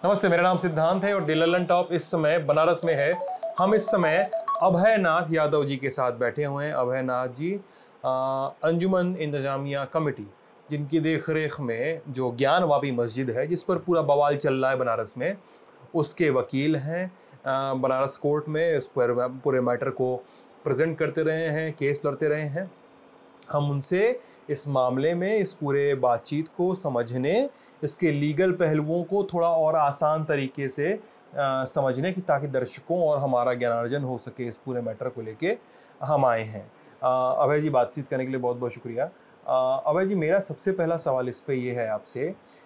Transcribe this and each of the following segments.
नमस्ते, मेरा नाम सिद्धांत है और दी लल्लन टॉप इस समय बनारस में है। हम इस समय अभय नाथ यादव जी के साथ बैठे हुए हैं। अभय नाथ जी अंजुमन इंतजामिया कमेटी, जिनकी देखरेख में जो ज्ञानवापी मस्जिद है, जिस पर पूरा बवाल चल रहा है बनारस में, उसके वकील हैं। बनारस कोर्ट में इस पर पूरे मैटर को प्रेजेंट करते रहे हैं, केस लड़ते रहे हैं। हम उनसे इस मामले में इस पूरे बातचीत को समझने, इसके लीगल पहलुओं को थोड़ा और आसान तरीके से समझने की, ताकि दर्शकों और हमारा ज्ञानार्जन हो सके इस पूरे मैटर को लेके हम आए हैं। अभय जी, बातचीत करने के लिए बहुत बहुत शुक्रिया। अभय जी, मेरा सबसे पहला सवाल इस पे ये है आपसे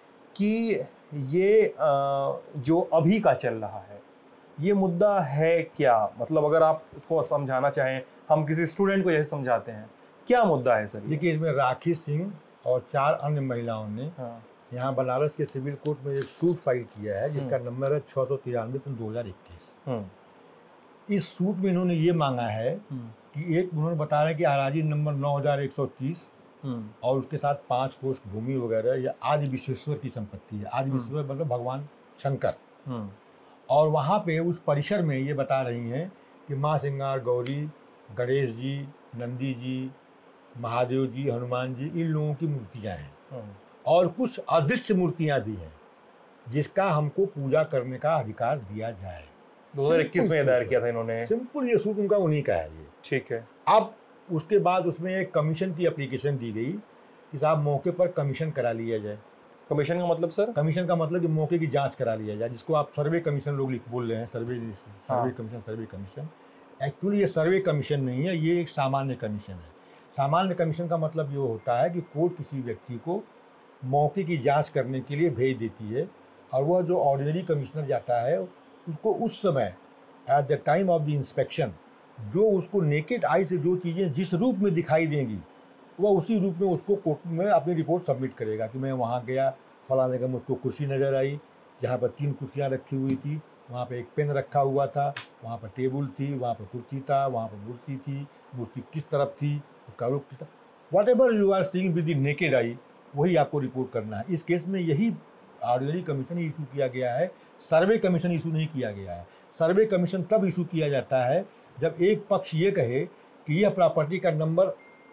कि ये जो अभी का चल रहा है, ये मुद्दा है क्या? मतलब अगर आप उसको समझाना चाहें, हम किसी स्टूडेंट को जैसे समझाते हैं, क्या मुद्दा है सर? देखिए, इसमें राखी सिंह और 4 अन्य महिलाओं ने यहाँ बनारस के सिविल कोर्ट में एक सूट फाइल किया है, जिसका नंबर है 693/2021। इस सूट में इन्होंने ये मांगा है कि एक उन्होंने बताया कि अराजी नंबर 9130 और उसके साथ 5 कोष भूमि वगैरह या आदि विश्वेश्वर की संपत्ति है। आदि विश्वेश्वर मतलब भगवान शंकर। और वहाँ पे उस परिसर में ये बता रही हैं कि माँ सिंगार गौरी, गणेश जी, नंदी जी, महादेव जी, हनुमान जी, इन लोगों की मूर्तियाँ हैं और कुछ अदृश्य मूर्तियाँ भी हैं, जिसका हमको पूजा करने का अधिकार दिया जाए। 2021 में दायर किया था इन्होंने। सिंपल ये सूट उनका उन्हीं का है ये। ठीक है। अब उसके बाद उसमें एक कमीशन की एप्लीकेशन दी गई कि साहब मौके पर कमीशन करा लिया जाए। कमीशन का मतलब सर? कमीशन का मतलब कि मौके की जांच करा लिया जाए, जिसको आप सर्वे कमीशन लोग बोल रहे हैं। सर्वे कमीशन एक्चुअली ये सर्वे कमीशन नहीं है, ये एक सामान्य कमीशन है। सामान्य कमीशन का मतलब ये होता है कि कोर्ट किसी व्यक्ति को मौके की जांच करने के लिए भेज देती है और वह जो ऑर्डिनरी कमिश्नर जाता है उसको उस समय at the time of the inspection जो उसको नेकेड आई से जो चीज़ें जिस रूप में दिखाई देंगी, वह उसी रूप में उसको कोर्ट में अपनी रिपोर्ट सबमिट करेगा कि मैं वहाँ गया, फलाने जगह मुझको कुर्सी नज़र आई, जहाँ पर 3 कुर्सियाँ रखी हुई थी, वहाँ पे एक पेन रखा हुआ था, वहाँ पर टेबल थी, वहाँ पर कुर्सी था, वहाँ पर मूर्ति थी, मूर्ति किस तरफ थी, उसका रूप किस तरफ, whatever you are seeing with the naked eye, वही आपको रिपोर्ट करना है। इस केस में यही ऑर्डिनरी कमीशन इशू किया गया है, सर्वे कमीशन इशू नहीं किया गया है। सर्वे कमीशन तब इशू किया जाता है जब एक पक्ष ये कहे कि यह प्रॉपर्टी का नंबर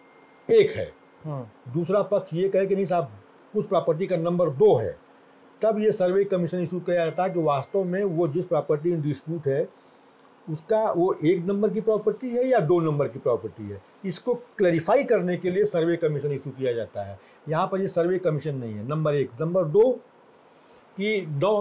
1 है, दूसरा पक्ष ये कहे कि नहीं साहब उस प्रॉपर्टी का नंबर 2 है, तब ये सर्वे कमीशन इशू किया जाता है कि वास्तव में वो जिस प्रॉपर्टी इन डिस्प्यूट है उसका वो 1 नंबर की प्रॉपर्टी है या 2 नंबर की प्रॉपर्टी है। इसको क्लैरिफाई करने के लिए सर्वे कमीशन इशू किया जाता है। यहाँ पर ये सर्वे कमीशन नहीं है, नंबर 1। नंबर 2 कि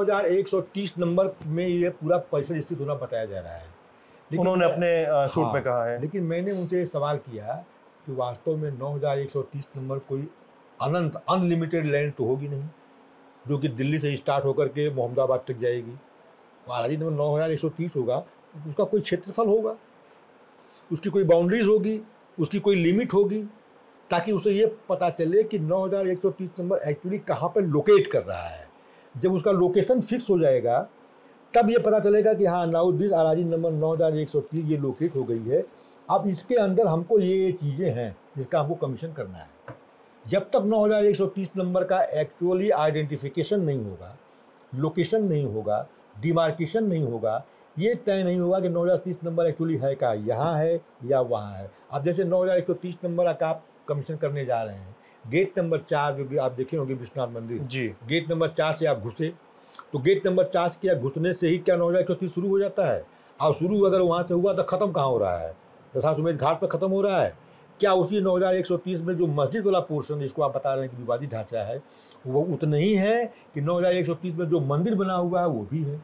9130 नंबर में ये पूरा परिसर स्थित होना बताया जा रहा है। उन्होंने अपने सूट में कहा है। लेकिन मैंने उनसे सवाल किया कि वास्तव में 9130 नंबर कोई अनंत अनलिमिटेड लैंड तो होगी नहीं, जो कि दिल्ली से स्टार्ट होकर के मोहम्मदाबाद तक जाएगी। आराजी नंबर 9130 होगा, उसका कोई क्षेत्रफल होगा, उसकी कोई बाउंड्रीज होगी, उसकी कोई लिमिट होगी, ताकि उसे ये पता चले कि 9130 नंबर एक्चुअली कहाँ पर लोकेट कर रहा है। जब उसका लोकेशन फिक्स हो जाएगा तब ये पता चलेगा कि हाँ नाउ दिस आराजी नंबर 9130 ये लोकेट हो गई है। अब इसके अंदर हमको ये चीज़ें हैं जिसका हमको कमीशन करना है। जब तक 9130 नंबर का एक्चुअली आइडेंटिफिकेशन नहीं होगा, लोकेशन नहीं होगा, डिमार्केशन नहीं होगा, ये तय नहीं होगा कि 9130 नंबर एक्चुअली है क्या, यहाँ है या वहाँ है। अब जैसे 9130 नंबर का आप कमीशन करने जा रहे हैं, गेट नंबर 4 जो भी आप देखे होंगे विश्वनाथ मंदिर जी, गेट नंबर 4 से आप घुसे तो गेट नंबर 4 के घुसने से ही क्या 9130 शुरू हो जाता है? और शुरू अगर वहाँ से हुआ तो ख़त्म कहाँ हो रहा है? दशाश्वमेध घाट पर ख़त्म हो रहा है क्या? उसी 9130 में जो मस्जिद वाला पोर्शन जिसको आप बता रहे हैं कि विवादित ढांचा है, वो उतना ही है कि 9130 में जो मंदिर बना हुआ है वो भी है।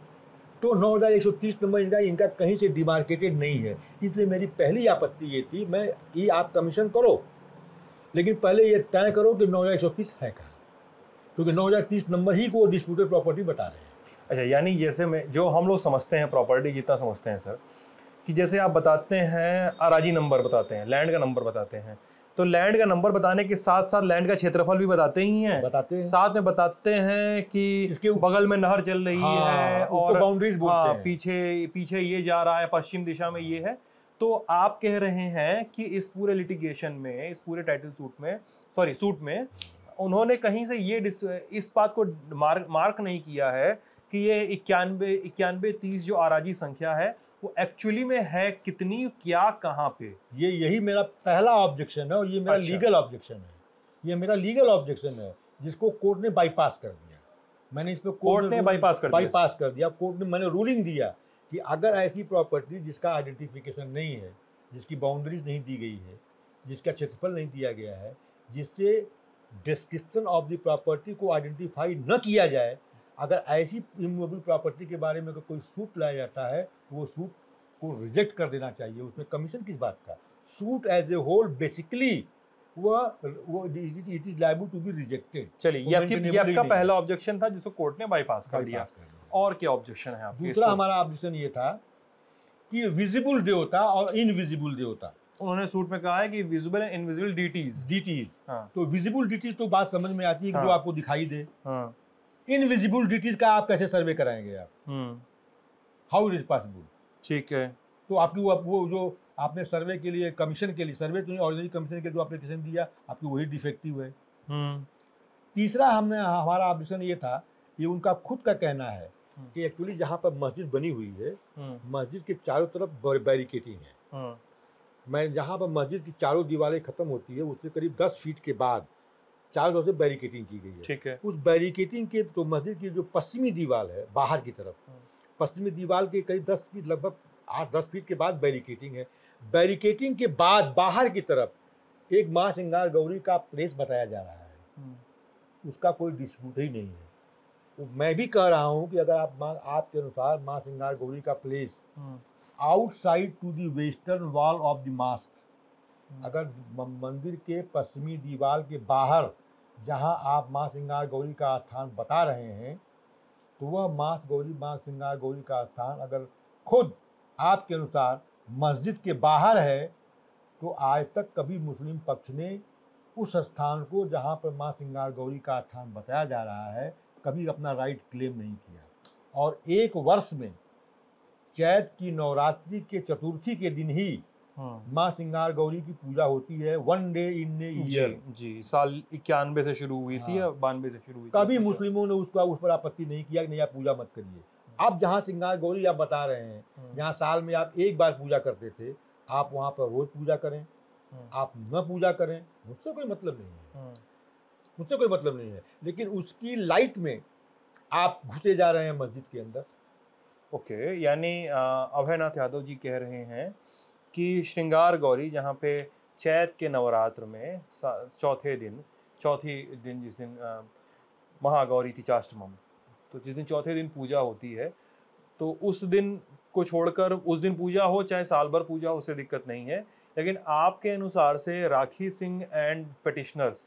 तो 9130 नंबर इनका कहीं से डिमार्केटेड नहीं है। इसलिए मेरी पहली आपत्ति ये थी मैं कि आप कमीशन करो, लेकिन पहले ये तय करो कि 9130 है कहाँ, क्योंकि 9030 नंबर ही को डिस्प्यूटेड प्रॉपर्टी बता रहे हैं। अच्छा, यानी जैसे मैं जो हम लोग समझते हैं प्रॉपर्टी जितना समझते हैं सर, कि जैसे आप बताते हैं अराजी नंबर बताते हैं, लैंड का नंबर बताते हैं, तो लैंड का नंबर बताने के साथ साथ लैंड का क्षेत्रफल भी बताते ही हैं, साथ में बताते हैं कि इसके बगल में नहर चल रही है और बाउंड्रीज बोलते हैं, पीछे ये जा रहा है, पश्चिम दिशा में ये है। तो आप कह रहे हैं कि इस पूरे लिटिगेशन में, इस पूरे टाइटल सूट में उन्होंने कहीं से ये इस बात को मार्क नहीं किया है कि ये 91-30 जो आराजी संख्या है वो एक्चुअली में है कितनी, क्या, कहाँ पे? यही मेरा पहला ऑब्जेक्शन है और ये मेरा अच्छा। लीगल ऑब्जेक्शन है। ये मेरा लीगल ऑब्जेक्शन है जिसको कोर्ट ने बाईपास कर दिया। मैंने इस पे कोर्ट ने बाईपास कर दिया। कोर्ट ने मैंने रूलिंग दिया कि अगर ऐसी प्रॉपर्टी जिसका आइडेंटिफिकेशन नहीं है, जिसकी बाउंड्रीज नहीं दी गई है, जिसका क्षेत्रफल नहीं दिया गया है, जिससे डिस्क्रिप्शन ऑफ द प्रॉपर्टी को आइडेंटिफाई न किया जाए, अगर ऐसी इमूवेबल प्रॉपर्टी के बारे में अगर कोई सूट लाया जाता है तो वो सूट को रिजेक्ट कर देना चाहिए। उसमें कमीशन किस बात का? Suit as a whole basically वो it is liable to be rejected. चलिए, ये आपका पहला ऑब्जेक्शन था जिसको कोर्ट ने बाईपास कर दिया। और क्या ऑब्जेक्शन है आपके? दूसरा हमारा ऑब्जेक्शन ये था कि विजिबल देवता और इनविजिबल देवता। उन्होंने सूट में कहा है कि विजिबल एंड इनविजिबल डीटीज। हाँ। तो विजिबल डीटीज तो बात समझ में आती है कि हाँ। जो आपको दिखाई दे। हाँ। इनविजिबल डीटीज का आप कैसे सर्वे कराएंगे आप? How it is possible? ठीक है। तो आपकी वो जो आपने सर्वे के लिए कमीशन के लिए, सर्वे तो नहीं, ऑर्डिनरी कमीशन के लिए जो एप्लीकेशन दिया, आपकी वही डिफेक्टिव है। तीसरा हमारा ऑब्जेक्शन ये था, ये उनका खुद का कहना है कि एक्चुअली जहाँ पर मस्जिद बनी हुई है, मस्जिद के चारों तरफ बैरिकेटिंग है। मैं जहाँ पर मस्जिद की चारों दीवारें खत्म होती है उससे करीब 10 फीट के बाद चारों तरफ से बैरिकेटिंग की गई है। ठीक है। उस बैरिकेटिंग के तो मस्जिद की जो पश्चिमी दीवार है बाहर की तरफ, पश्चिमी दीवार के करीब 10 फीट, लगभग 8-10 फीट के बाद बैरिकेटिंग है। बैरिकेटिंग के बाद बाहर की तरफ एक माँ श्रृंगार गौरी का प्लेस बताया जा रहा है, उसका कोई डिस्प्यूट ही नहीं है। तो मैं भी कह रहा हूँ कि अगर आपके अनुसार माँ श्रृंगार गौरी का place outside to the western wall of the mosque, अगर मंदिर के पश्चिमी दीवार के बाहर जहाँ आप माँ श्रृंगार गौरी का स्थान बता रहे हैं, तो वह माँ श्रृंगार गौरी का स्थान अगर खुद आपके अनुसार मस्जिद के बाहर है, तो आज तक कभी मुस्लिम पक्ष ने उस स्थान को जहाँ पर माँ श्रृंगार गौरी का स्थान बताया जा रहा है कभी अपना राइट क्लेम नहीं किया। और एक वर्ष में चैत की नवरात्रि के चतुर्थी के दिन ही माँ श्रृंगार गौरी की पूजा होती है, 1 डे इन ए ईयर। जी, साल 91 से शुरू हुई थी या 92 से शुरू हुई थी? कभी मुस्लिमों ने उस पर आपत्ति नहीं किया कि नहीं आप पूजा मत करिए। अब जहाँ श्रृंगार गौरी आप बता रहे हैं, जहाँ साल में आप एक बार पूजा करते थे, आप वहाँ पर रोज पूजा करें, आप न पूजा करें, मुझसे कोई मतलब नहीं है, मुझसे कोई मतलब नहीं है। लेकिन उसकी लाइट में आप घुसे जा रहे हैं मस्जिद के अंदर। ओके, यानी अभयनाथ यादव जी कह रहे हैं कि श्रृंगार गौरी जहाँ पे चैत के नवरात्र में चौथी दिन जिस दिन महागौरी थी चाष्टमम, तो जिस दिन चौथे दिन पूजा होती है, तो उस दिन को छोड़कर उस दिन पूजा हो चाहे साल भर पूजा हो, उससे दिक्कत नहीं है। लेकिन आपके अनुसार से राखी सिंह एंड पिटिशनर्स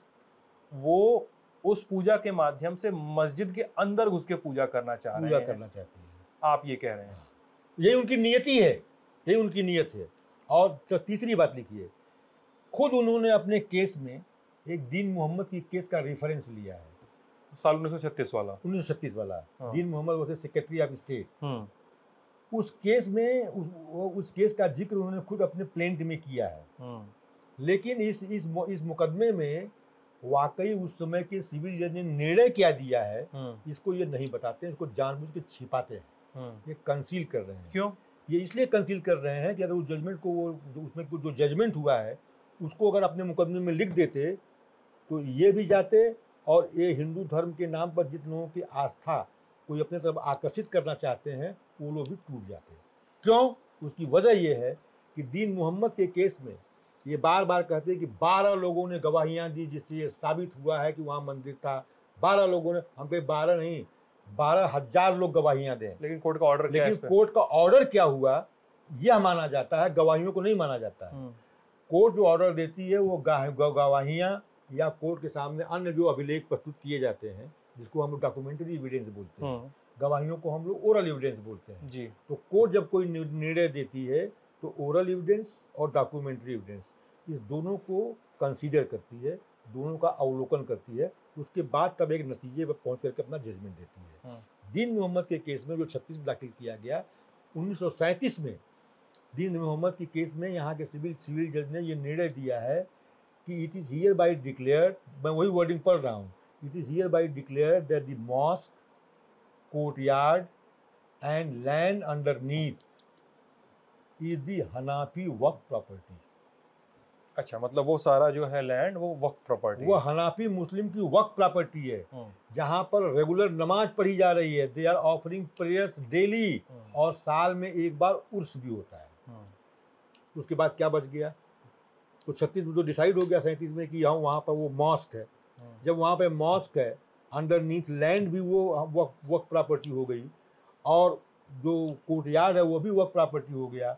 वो उस पूजा के माध्यम से मस्जिद के अंदर घुस के पूजा करना चाहते हैं, आप ये कह रहे हैं? यही उनकी नियति है, यही उनकी नियत है। और तीसरी बात लिखिए, खुद उन्होंने अपने केस में एक दीन मोहम्मद की केस का रेफरेंस लिया है, साल 1936 वाला। 1936 वाला Deen Mohammad versus secretary of state. उस केस में उस केस का जिक्र उन्होंने खुद अपने प्लेंट में किया है। लेकिन इस मुकदमे में वाकई उस समय के सिविल जज ने निर्णय क्या दिया है, इसको ये नहीं बताते, इसको जानबूझ के छिपाते हैं, ये कंसील कर रहे हैं। क्यों? ये इसलिए कंसील कर रहे हैं कि अगर उस जजमेंट को उसमें जो जजमेंट हुआ है उसको अगर अपने मुकदमे में लिख देते तो ये भी जाते, और ये हिंदू धर्म के नाम पर जिन लोगों की आस्था कोई अपने तरफ आकर्षित करना चाहते हैं वो लोग भी टूट जाते। क्यों? उसकी वजह ये है कि दीन मोहम्मद के केस में ये बार बार कहते हैं कि 12 लोगों ने गवाहियाँ दी जिससे ये साबित हुआ है कि वहाँ मंदिर था। 12 लोगों ने, हम कहीं 12 नहीं, 12,000 लोग गवाहियाँ दें। लेकिन कोर्ट का ऑर्डर क्या है? लेकिन कोर्ट का ऑर्डर क्या हुआ यह माना जाता है, गवाहियों को नहीं माना जाता है। कोर्ट जो ऑर्डर देती है वो गवाहियाँ या कोर्ट के सामने अन्य जो अभिलेख प्रस्तुत किए जाते हैं, जिसको हम लोग डॉक्यूमेंट्री एविडेंस बोलते हैं, गवाहियों को हम लोग ओरल एविडेंस बोलते हैं जी। तो कोर्ट जब कोई निर्णय देती है तो ओरल एविडेंस और डॉक्यूमेंट्री एविडेंस इस दोनों को कंसीडर करती है, दोनों का अवलोकन करती है, उसके बाद तब एक नतीजे पर पहुंच करके अपना जजमेंट देती है। दीन मोहम्मद के केस में जो 36 में दाखिल किया गया 1937 में, दीन मोहम्मद की केस में यहाँ के सिविल जज ने ये निर्णय दिया है कि it is hereby declared, मैं वही वर्डिंग पढ़ रहा हूँ, it is hereby declared that the mosque courtyard and land underneath is the Hanafi waqf property. अच्छा, मतलब वो सारा जो है लैंड वो वक्फ प्रॉपर्टी वो हनाफी मुस्लिम की वक्फ प्रॉपर्टी है, जहाँ पर रेगुलर नमाज पढ़ी जा रही है। They are offering prayers daily, और साल में एक बार उर्स भी होता है। उसके बाद क्या बच गया? तो 36 में तो डिसाइड हो गया 37 में कि यहाँ वहाँ पर वो मॉस्क है। जब वहाँ पे मॉस्क है, अंडरनीथ लैंड भी वो वक्फ प्रॉपर्टी हो गई, और जो कोर्टयार्ड है वो भी वक्फ प्रॉपर्टी हो गया।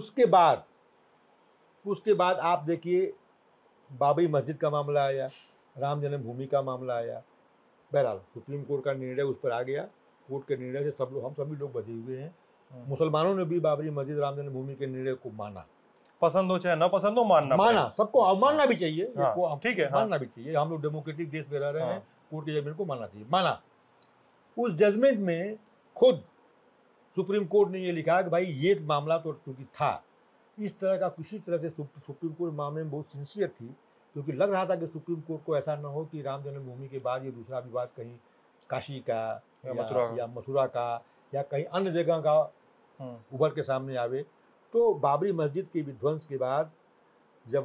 उसके बाद आप देखिए बाबरी मस्जिद का मामला आया, राम जन्मभूमि का मामला आया। बहरहाल सुप्रीम कोर्ट का निर्णय उस पर आ गया। कोर्ट के निर्णय से हम सभी लोग बचे हुए हैं। मुसलमानों ने भी बाबरी मस्जिद राम जन्मभूमि के निर्णय को माना, पसंद हो चाहे ना पसंद हो, माना सबको मानना भी चाहिए। ठीक है, मानना भी चाहिए। हम लोग डेमोक्रेटिक देश में रह रहे हैं, कोर्ट के जजमेंट को मानना चाहिए। माना। उस जजमेंट में खुद सुप्रीम कोर्ट ने ये लिखा कि भाई ये मामला तो चूंकि था, इस तरह का किसी तरह से सुप्रीम कोर्ट मामले में बहुत सिंसियर थी, क्योंकि लग रहा था कि सुप्रीम कोर्ट को ऐसा न हो कि राम जन्मभूमि के बाद ये दूसरा विवाद कहीं काशी का या मथुरा का या कहीं अन्य जगह का उभर के सामने आवे। तो बाबरी मस्जिद के विध्वंस के बाद जब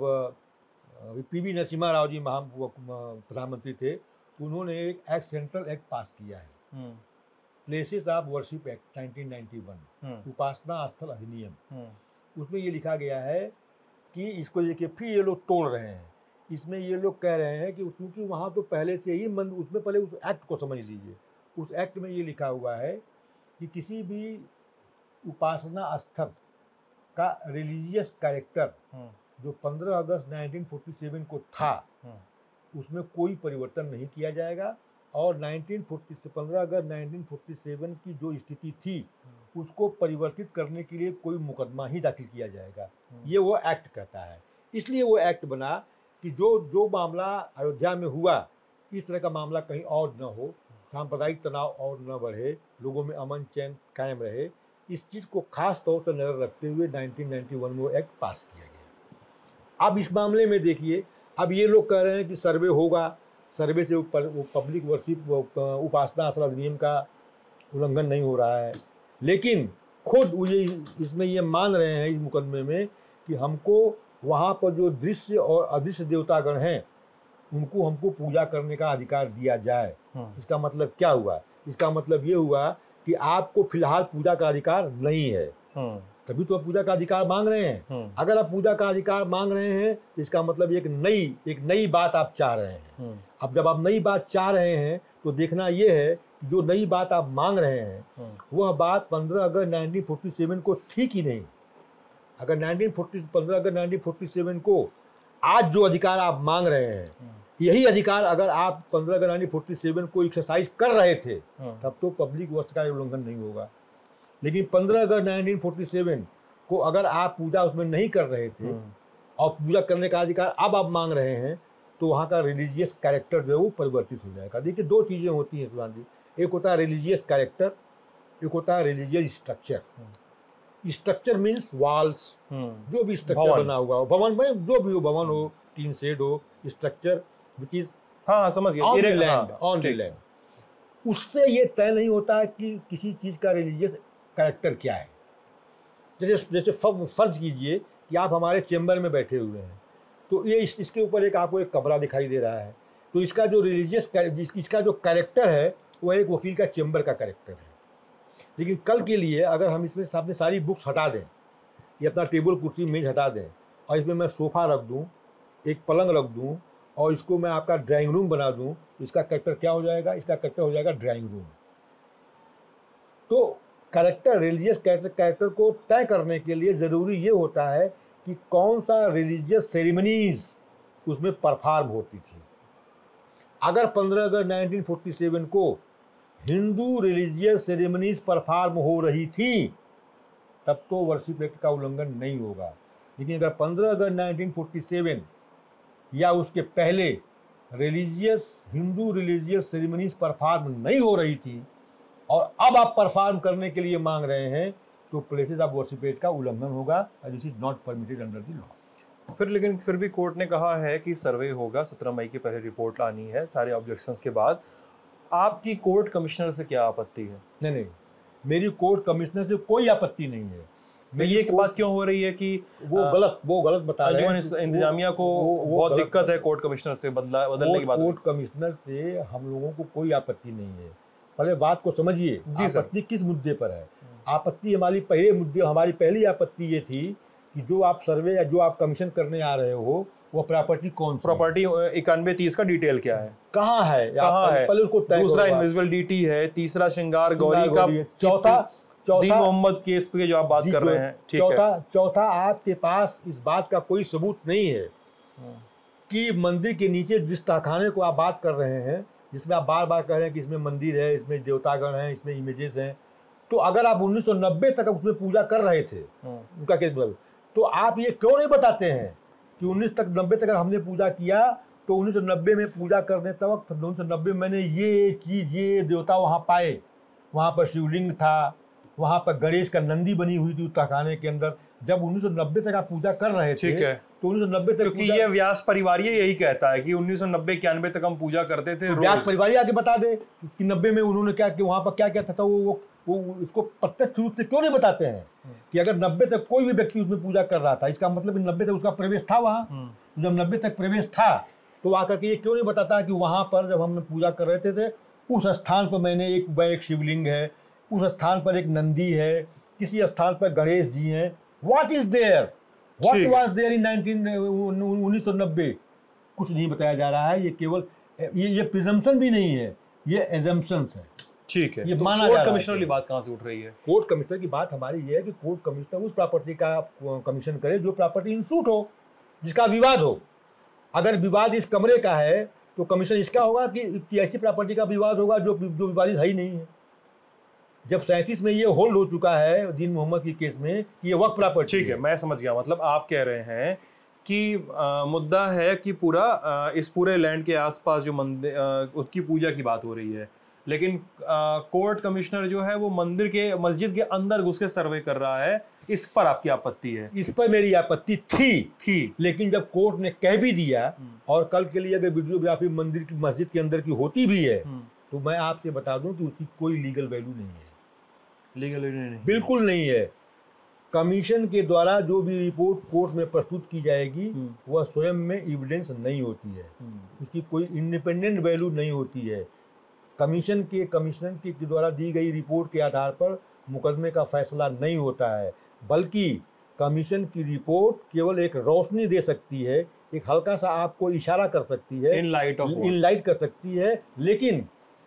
पीवी नरसिम्हा राव जी प्रधानमंत्री थे, उन्होंने एक एक्ट, सेंट्रल एक्ट पास किया है, प्लेसेस ऑफ वर्शिप एक्ट 1991, उपासना स्थल अधिनियम। उसमें ये लिखा गया है कि इसको देखिए फिर ये लोग तोड़ रहे हैं। इसमें ये लोग कह रहे हैं कि क्योंकि वहाँ तो पहले से ही उसमें पहले उस एक्ट को समझ लीजिए। उस एक्ट में ये लिखा हुआ है कि किसी भी उपासना स्थल का रिलीजियस कैरेक्टर जो 15 अगस्त 1947 को था, उसमें कोई परिवर्तन नहीं किया जाएगा, और 15 अगस्त 1947 की जो स्थिति थी उसको परिवर्तित करने के लिए कोई मुकदमा ही दाखिल किया जाएगा। ये वो एक्ट कहता है। इसलिए वो एक्ट बना कि जो मामला अयोध्या में हुआ, इस तरह का मामला कहीं और न हो, सांप्रदायिक तनाव और न बढ़े, लोगों में अमन चैन कायम रहे। इस चीज़ को खास तौर से नज़र रखते हुए 1991 में वो एक्ट पास किया गया। अब इस मामले में देखिए, अब ये लोग कह रहे हैं कि सर्वे होगा, सर्वे से वो पब्लिक वर्शिप उपासना स्थल अधिनियम का उल्लंघन नहीं हो रहा है। लेकिन खुद ये इसमें ये मान रहे हैं इस मुकदमे में कि हमको वहाँ पर जो दृश्य और अदृश्य देवतागण हैं उनको हमको पूजा करने का अधिकार दिया जाए। इसका मतलब क्या हुआ? इसका मतलब ये हुआ कि आपको फिलहाल पूजा का अधिकार नहीं है, तभी तो आप पूजा का अधिकार मांग रहे हैं। अगर आप पूजा का अधिकार मांग रहे हैं तो इसका मतलब एक नई बात आप चाह रहे हैं। अब जब आप नई बात चाह रहे हैं तो देखना ये है कि जो नई बात आप मांग रहे हैं वह बात 15 अगस्त 1947 को थी कि नहीं। अगर 15 अगस्त 1947 को आज जो अधिकार आप मांग रहे हैं, यही अधिकार अगर आप 15 अगस्त 1947 को एक्सरसाइज कर रहे थे, तब तो पब्लिक वर्ष का उल्लंघन नहीं होगा। लेकिन 15 अगस्त 1947 को अगर आप पूजा उसमें नहीं कर रहे थे और पूजा करने का अधिकार अब आप मांग रहे हैं, तो वहाँ का रिलीजियस कैरेक्टर जो है वो परिवर्तित हो जाएगा। देखिए, दो चीज़ें होती हैं सुशांत जी, एक होता है रिलीजियस कैरेक्टर, एक होता है religious structure. Structure means walls, जो भी स्ट्रक्चर बना हुआ हो, भवन में जो भी हो, भवन हो, टीन शेड हो, स्ट्रक्चर विच इज समझ गया, ऑन द लैंड। उससे ये तय नहीं होता है कि किसी चीज़ का रिलीजियस कैरेक्टर क्या है। जैसे फर्ज कीजिए कि आप हमारे चेंबर में बैठे हुए हैं, तो ये इसके ऊपर आपको एक कमरा दिखाई दे रहा है, तो इसका जो इसका जो कैरेक्टर है वो एक वकील का चेंबर का कैरेक्टर है। लेकिन कल के लिए अगर हम इसमें अपनी सारी बुक्स हटा दें, ये अपना टेबल कुर्सी मेज हटा दें, और इसमें मैं सोफ़ा रख दूं, एक पलंग रख दूं, और इसको मैं आपका ड्राइंग रूम बना दूं, तो इसका कैरेक्टर क्या हो जाएगा? इसका कैरेक्टर हो जाएगा ड्राइंग रूम। तो कैरेक्टर, रिलीजियस कैरेक्टर को तय करने के लिए ज़रूरी ये होता है कि कौन सा रिलीजियस सेरेमनीज उसमें परफॉर्म होती थी। अगर 15 अगस्त 1947 को हिंदू रिलीजियस सेरेमनीज परफॉर्म हो रही थी, तब तो वर्शिप एक्ट का उल्लंघन नहीं होगा। लेकिन अगर 15 अगस्त 1947 या उसके पहले हिंदू रिलीजियस सेरेमनीज परफॉर्म नहीं हो रही थी और अब आप परफॉर्म करने के लिए मांग रहे हैं, तो प्लेसेस ऑफ वर्शिप एक्ट का उल्लंघन होगा। This is not permitted under the law. लेकिन फिर भी कोर्ट ने कहा है कि सर्वे होगा, 17 मई की पहले रिपोर्ट आनी है सारे ऑब्जेक्शंस के बाद। आपकी कोर्ट कमिश्नर से क्या आपत्ति है? नहीं नहीं, मेरी कोर्ट कमिश्नर से कोई आपत्ति नहीं है। ये एक बात क्यों हो रही है कि वो गलत बता रहे हैं। अंजुमन इंतजामिया को बहुत दिक्कत है कोर्ट कमिश्नर से बदलने की बात। कोर्ट कमिश्नर से हम लोगों को कोई आपत्ति नहीं है। पहले बात को समझिए, आपत्ति किस मुद्दे पर है। आपत्ति हमारी पहली आपत्ति ये थी कि जो आप सर्वे या जो आप कमीशन करने आ रहे हो वो प्रॉपर्टी कौन सी, प्रॉपर्टी 91-30 का डिटेल क्या है, कहाँ है, पहले उसको दूसरा इनविजिबल डीटी है, तीसरा श्रृंगार गौरी का, चौथा दीन मोहम्मद केस पे जो आप बात कर रहे हैं, ठीक है। चौथा आपके पास इस बात का कोई सबूत नहीं है कि मंदिर के नीचे जिस तहखाने को आप बात कर रहे हैं, जिसमें आप बार बार कह रहे हैं कि इसमें मंदिर है, इसमें देवतागण हैं, इसमें इमेजेस हैं, तो अगर आप 1990 तक उसमें पूजा कर रहे थे, उनका केस मतलब, तो आप ये क्यों नहीं बताते हैं कि 1990 तक हमने पूजा किया, तो 1990 में पूजा करने तक 1990 मैंने ये चीज़, ये देवता वहाँ पाए, वहाँ पर शिवलिंग था, वहाँ पर गणेश का नंदी बनी हुई थी उस तहखाने के अंदर। जब 1990 तक आप पूजा कर रहे थे, ठीक है, तो 1990 तक, क्योंकि ये व्यास परिवार यही कहता है कि 1990-91 तक हम पूजा करते थे। तो व्यास परिवार आके बता दे कि 90 में उन्होंने क्या, कि वहाँ पर क्या क्या था, वो इसको प्रत्यक्ष रूप से क्यों नहीं बताते हैं कि अगर 90 तक कोई भी व्यक्ति उसमें पूजा कर रहा था, इसका मतलब 90 तक उसका प्रवेश था वहाँ। जब 90 तक प्रवेश था तो आकर के ये क्यों नहीं बताता कि वहाँ पर जब हम पूजा कर रहे थे उस स्थान पर मैंने एक शिवलिंग है, उस स्थान पर एक नंदी है, किसी स्थान पर गणेश जी हैं। What is there, what was there in 1990? कुछ नहीं बताया जा रहा है। ये केवल ये प्रिजम्पशन भी नहीं है, ये एजम्पशंस है। ठीक है, ये तो माना कोर्ट कमिश्नर की बात कहाँ से उठ रही है? कोर्ट कमिश्नर की बात हमारी ये है कि कोर्ट कमिश्नर उस प्रॉपर्टी का कमीशन करे जो प्रॉपर्टी इन सूट हो, जिसका विवाद हो। अगर विवाद इस कमरे का है तो कमीशन इसका होगा कि ऐसी प्रॉपर्टी का विवाद होगा जो विवादित है ही नहीं है। जब 37 में ये होल्ड हो चुका है दीन मोहम्मद की केस में कि ये वक्त प्रॉपर्टी, ठीक है, मैं समझ गया। मतलब आप कह रहे हैं कि मुद्दा है कि पूरा इस पूरे लैंड के आसपास जो मंदिर उसकी पूजा की बात हो रही है, लेकिन कोर्ट कमिश्नर जो है वो मंदिर के मस्जिद के अंदर घुस के सर्वे कर रहा है। इस पर आपकी आपत्ति है? इस पर मेरी आपत्ति थी, लेकिन जब कोर्ट ने कह भी दिया, और कल के लिए अगर वीडियोग्राफी मंदिर की मस्जिद के अंदर की होती भी है तो मैं आपसे बता दूं कि उसकी कोई लीगल वैल्यू नहीं है। लीगल वैल्यू नहीं, बिल्कुल नहीं है। कमीशन के द्वारा जो भी रिपोर्ट कोर्ट में प्रस्तुत की जाएगी वह स्वयं में एविडेंस नहीं होती है, उसकी कोई इंडिपेंडेंट वैल्यू नहीं होती है। कमीशन के द्वारा दी गई रिपोर्ट के आधार पर मुकदमे का फैसला नहीं होता है, बल्कि कमीशन की रिपोर्ट केवल एक रोशनी दे सकती है, एक हल्का सा आपको इशारा कर सकती है, इनलाइट कर सकती है। लेकिन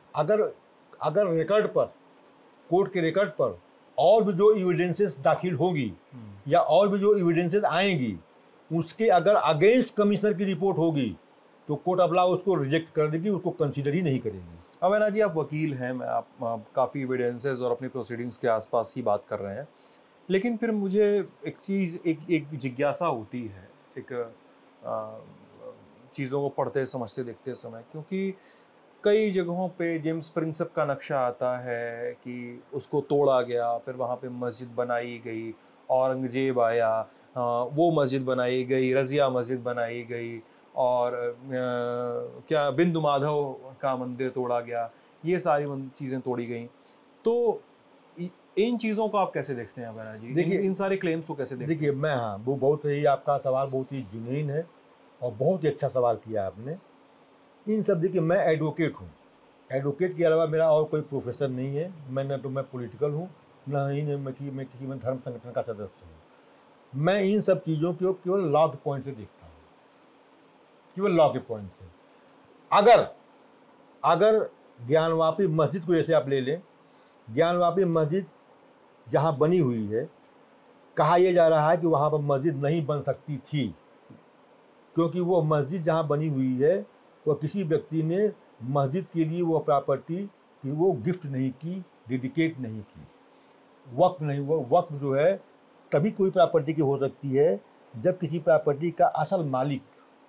अगर रिकॉर्ड पर, कोर्ट के रिकॉर्ड पर और भी जो एविडेंसेस दाखिल होगी या और भी जो एविडेंसेस आएंगी, उसके अगर अगेंस्ट कमिश्नर की रिपोर्ट होगी तो कोर्ट ऑफ लॉ उसको रिजेक्ट कर देगी, उसको कंसीडर ही नहीं करेगी। अवैना जी, आप वकील हैं, मैं आप काफ़ी एविडेंसेस और अपनी प्रोसीडिंग्स के आसपास ही बात कर रहे हैं, लेकिन फिर मुझे एक चीज़, एक जिज्ञासा होती है, एक चीज़ों को पढ़ते समझते देखते समय, क्योंकि कई जगहों पे जेम्स प्रिंसेप का नक्शा आता है कि उसको तोड़ा गया, फिर वहाँ पे मस्जिद बनाई गई, औरंगजेब आया, वो मस्जिद बनाई गई, रज़िया मस्जिद बनाई गई, और क्या बिंदु माधव का मंदिर तोड़ा गया, ये सारी चीज़ें तोड़ी गई। तो इन चीज़ों को आप कैसे देखते हैं अवैना जी? देखिए, इन सारे क्लेम्स को कैसे देखते हैं? देखिए, मैं, हाँ, वो बहुत ही, आपका सवाल बहुत ही जेन्युइन है और बहुत ही अच्छा सवाल किया आपने। इन सब, देखिए, मैं एडवोकेट हूँ, एडवोकेट के अलावा मेरा और कोई प्रोफेशन नहीं है। मैं पॉलिटिकल हूँ, न ही मैं किसी में धर्म संगठन का सदस्य हूँ। मैं इन सब चीज़ों को केवल लॉ के पॉइंट से देखता हूँ, केवल लॉ के पॉइंट से। अगर ज्ञानवापी मस्जिद को जैसे आप ले लें, ज्ञानवापी मस्जिद जहाँ बनी हुई है, कहा यह जा रहा है कि वहाँ पर मस्जिद नहीं बन सकती थी, क्योंकि वो मस्जिद जहाँ बनी हुई है वह किसी व्यक्ति ने मस्जिद के लिए वो प्रॉपर्टी कि वो गिफ्ट नहीं की, डेडिकेट नहीं की, वक्फ नहीं। वो वक्फ जो है तभी कोई प्रॉपर्टी की हो सकती है जब किसी प्रॉपर्टी का असल मालिक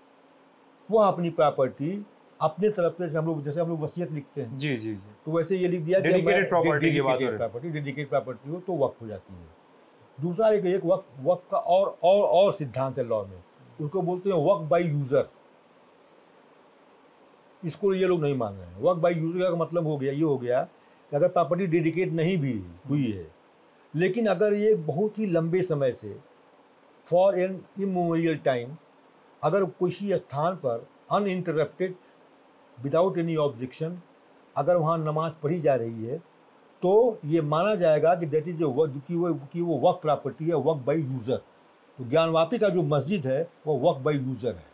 वो अपनी प्रॉपर्टी अपने तरफ से, जैसे हम लोग वसीयत लिखते हैं, जी जी जी, तो वैसे ये लिख दिया डेडिकेटेड प्रॉपर्टी की बात है, डेडिकेटेड प्रॉपर्टी हो तो वक्फ हो जाती है। दूसरा एक वक्फ का और सिद्धांत है लॉ में, उसको बोलते हैं वक्फ बाय यूजर। इसको ये लोग नहीं मान रहे हैं। वक्फ बाय यूजर का मतलब हो गया, ये हो गया कि अगर प्रॉपर्टी डेडिकेट नहीं भी हुई है, लेकिन अगर ये बहुत ही लंबे समय से फॉर एन इमोरियल टाइम अगर किसी स्थान पर अनइंटरप्टेड विदाउट एनी ऑब्जेक्शन अगर वहाँ नमाज पढ़ी जा रही है, तो ये माना जाएगा कि दैट इज कि वो वक्फ प्रॉपर्टी है, वक्फ बाय यूज़र। तो ज्ञानवापी का जो मस्जिद है वो वक्फ बाय यूज़र है।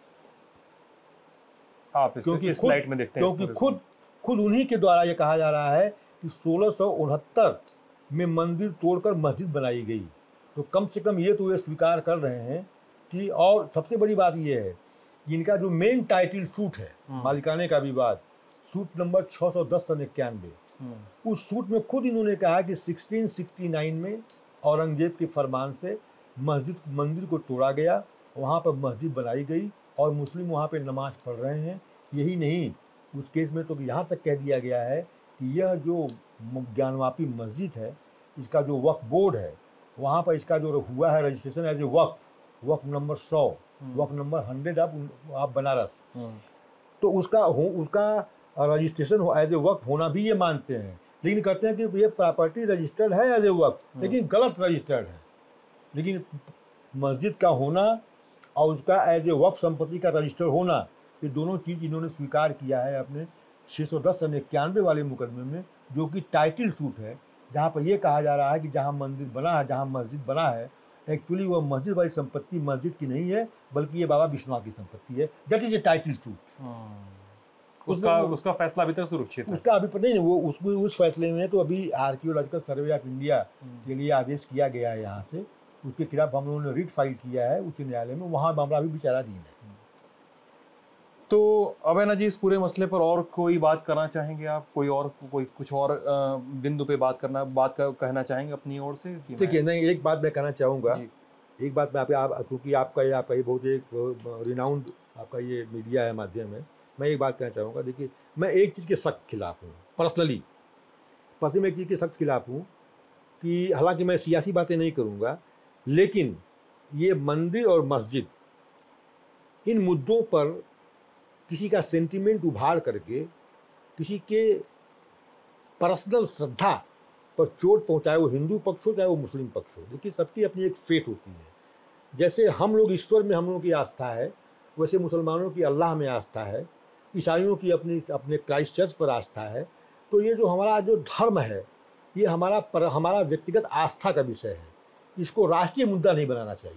आप इस स्लाइड में देखते हैं, क्योंकि खुद उन्हीं के द्वारा ये कहा जा रहा है कि 1669 में मंदिर तोड़कर मस्जिद बनाई गई। तो कम से कम ये तो ये स्वीकार कर रहे हैं कि, और सबसे बड़ी बात ये है कि इनका जो मेन टाइटल सूट है मालिकाने का विवाद, सूट नंबर 610/91, उस सूट में खुद इन्होंने कहा कि 1669 में औरंगजेब के फरमान से मंदिर को तोड़ा गया, वहाँ पर मस्जिद बनाई गई और मुस्लिम वहाँ पे नमाज पढ़ रहे हैं। यही नहीं, उस केस में तो यहाँ तक कह दिया गया है कि यह जो ज्ञानवापी मस्जिद है, इसका जो वक्फ बोर्ड है, वहाँ पर इसका जो हुआ है registration as a waqf number 100, waqf number 100 of Banaras, तो उसका रजिस्ट्रेशन एज ए वक्फ होना भी ये मानते हैं। लेकिन कहते हैं कि ये प्रॉपर्टी रजिस्टर्ड है एज ए वक्फ, लेकिन गलत रजिस्टर्ड है। लेकिन मस्जिद का होना और उसका एज ए वक्फ संपत्ति का रजिस्टर होना, ये दोनों चीज़ इन्होंने स्वीकार किया है अपने 610/91 वाले मुकदमे में, जो कि टाइटल सूट है, जहाँ पर यह कहा जा रहा है कि जहाँ मंदिर बना है, जहाँ मस्जिद बना है, एक्चुअली वह मस्जिद वाली संपत्ति मस्जिद की नहीं है, बल्कि ये बाबा विश्वनाथ की संपत्ति है। That is a title suit. उसका फैसला अभी तक सुरक्षित है। उसका अभी नहीं, वो उस फैसले में तो अभी आर्कियोलॉजिकल सर्वे ऑफ इंडिया के लिए आदेश किया गया है यहाँ से, उसके खिलाफ हम लोगों ने रिट फाइल किया है उच्च न्यायालय में, वहाँ मामला अभी विचाराधीन है। तो अभय जी, इस पूरे मसले पर और कोई बात करना चाहेंगे आप? कोई कुछ और बिंदु पे कहना चाहेंगे अपनी ओर से? देखिए, नहीं, एक बात मैं कहना चाहूँगा, एक बात मैं क्योंकि आपका ये बहुत एक रिनाउंड आपका ये मीडिया है, माध्यम है, मैं एक बात कहना चाहूँगा। देखिए, मैं एक चीज़ के सख्त खिलाफ हूँ, पर्सनली मैं एक चीज़ के सख्त खिलाफ हूँ कि हालांकि मैं सियासी बातें नहीं करूँगा, लेकिन ये मंदिर और मस्जिद, इन मुद्दों पर किसी का सेंटिमेंट उभार करके किसी के पर्सनल श्रद्धा पर चोट पहुँचाए, वो हिंदू पक्ष हो चाहे वो मुस्लिम पक्ष हो। देखिए, सबकी अपनी एक फेथ होती है। जैसे हम लोग ईश्वर में हम लोगों की आस्था है, वैसे मुसलमानों की अल्लाह में आस्था है, ईसाइयों की अपने क्राइस्ट चर्च पर आस्था है। तो ये जो हमारा जो धर्म है, ये हमारा व्यक्तिगत आस्था का विषय है। इसको राष्ट्रीय मुद्दा नहीं बनाना चाहिए,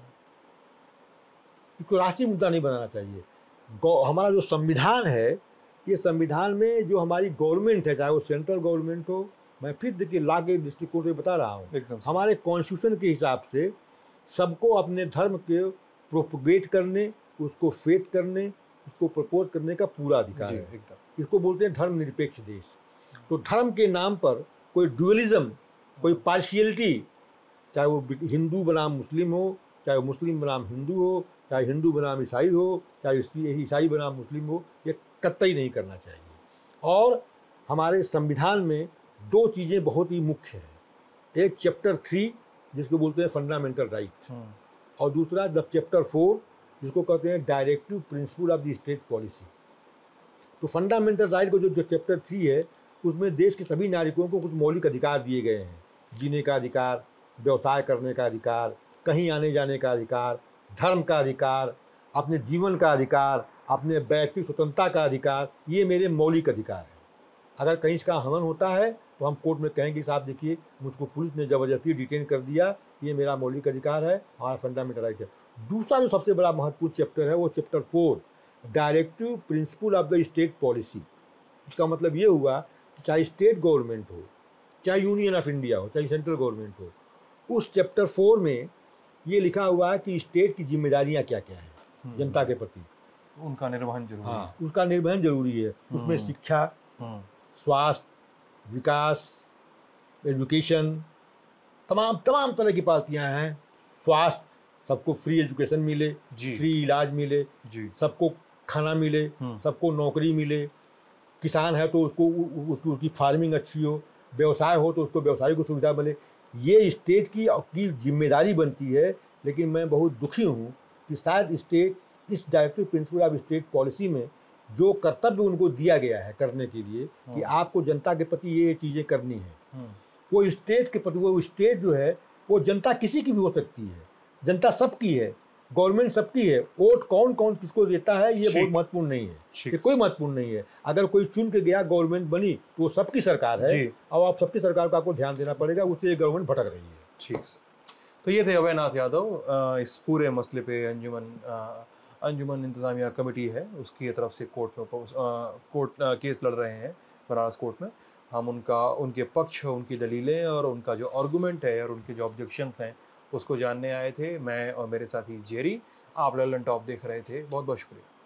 हमारा जो संविधान है, ये संविधान में जो हमारी गवर्नमेंट है, चाहे वो सेंट्रल गवर्नमेंट हो, मैं फिर देखिए ला के दृष्टिकोण से बता रहा हूँ, हमारे कॉन्स्टिट्यूशन के हिसाब से सबको अपने धर्म के प्रोपगेट करने, उसको फेथ करने, उसको प्रपोज करने का पूरा अधिकार है। इसको बोलते हैं धर्मनिरपेक्ष देश। तो धर्म के नाम पर कोई ड्यूअलिज्म, कोई पार्शियलिटी, चाहे वो हिंदू बनाम मुस्लिम हो, चाहे मुस्लिम बनाम हिंदू हो, चाहे हिंदू बनाम ईसाई हो, चाहे ईसाई बनाम मुस्लिम हो, ये कतई नहीं करना चाहिए। और हमारे संविधान में दो चीज़ें बहुत ही मुख्य हैं, एक चैप्टर 3 जिसको बोलते हैं फंडामेंटल राइट, और दूसरा चैप्टर 4 जिसको कहते हैं directive principle of the state policy. तो फंडामेंटल राइट को जो चैप्टर 3 है, उसमें देश के सभी नागरिकों को कुछ मौलिक अधिकार दिए गए हैं। जीने का अधिकार, व्यवसाय करने का अधिकार, कहीं आने जाने का अधिकार, धर्म का अधिकार, अपने जीवन का अधिकार, अपने व्यक्ति स्वतंत्रता का अधिकार, ये मेरे मौलिक अधिकार हैं। अगर कहीं इसका हनन होता है तो हम कोर्ट में कहेंगे साहब देखिए, मुझको पुलिस ने ज़बरदस्ती डिटेन कर दिया, ये मेरा मौलिक अधिकार है, हमारा फंडामेंटल राइट है। दूसरा जो सबसे बड़ा महत्वपूर्ण चैप्टर है वो chapter 4 directive principle of the state policy. इसका मतलब ये हुआ कि चाहे स्टेट गवर्नमेंट हो, चाहे यूनियन ऑफ इंडिया हो, चाहे सेंट्रल गवर्नमेंट हो, उस चैप्टर 4 में ये लिखा हुआ है कि स्टेट की जिम्मेदारियां क्या क्या हैं जनता के प्रति, उनका निर्वहन जरूरी है। हाँ, उसका निर्वहन जरूरी है। उसमें शिक्षा, स्वास्थ्य, विकास, एजुकेशन, तमाम तरह की पार्टियां हैं। स्वास्थ्य, सबको फ्री एजुकेशन मिले, फ्री इलाज मिले, सबको खाना मिले, सबको नौकरी मिले, किसान है तो उसको उसकी फार्मिंग अच्छी हो, व्यवसाय हो तो उसको व्यवसाय को सुविधा मिले। ये स्टेट की जिम्मेदारी बनती है। लेकिन मैं बहुत दुखी हूँ कि शायद स्टेट इस directive principle of state policy में जो कर्तव्य उनको दिया गया है करने के लिए कि आपको जनता के प्रति ये चीज़ें करनी है, वो स्टेट के प्रति, वो स्टेट जो है वो जनता किसी की भी हो सकती है, जनता सबकी है, गवर्नमेंट सबकी है, वोट कौन कौन किसको देता है ये बहुत महत्वपूर्ण नहीं है, ये कोई महत्वपूर्ण नहीं है। अगर कोई चुन के गया गवर्नमेंट बनी तो वो सबकी सरकार है और आप सबकी सरकार को आपको ध्यान देना पड़ेगा, उससे ये गवर्नमेंट भटक रही है। ठीक सर, तो ये थे अभयनाथ यादव। इस पूरे मसले पे अंजुमन इंतजामिया कमेटी है उसकी तरफ से कोर्ट में केस लड़ रहे हैं बनारस कोर्ट में। हम उनके पक्ष, उनकी दलीलें और उनका जो आर्गूमेंट है और उनके जो ऑब्जेक्शंस हैं उसको जानने आए थे। मैं और मेरे साथी जेरी, आप ललन टॉप देख रहे थे। बहुत बहुत शुक्रिया।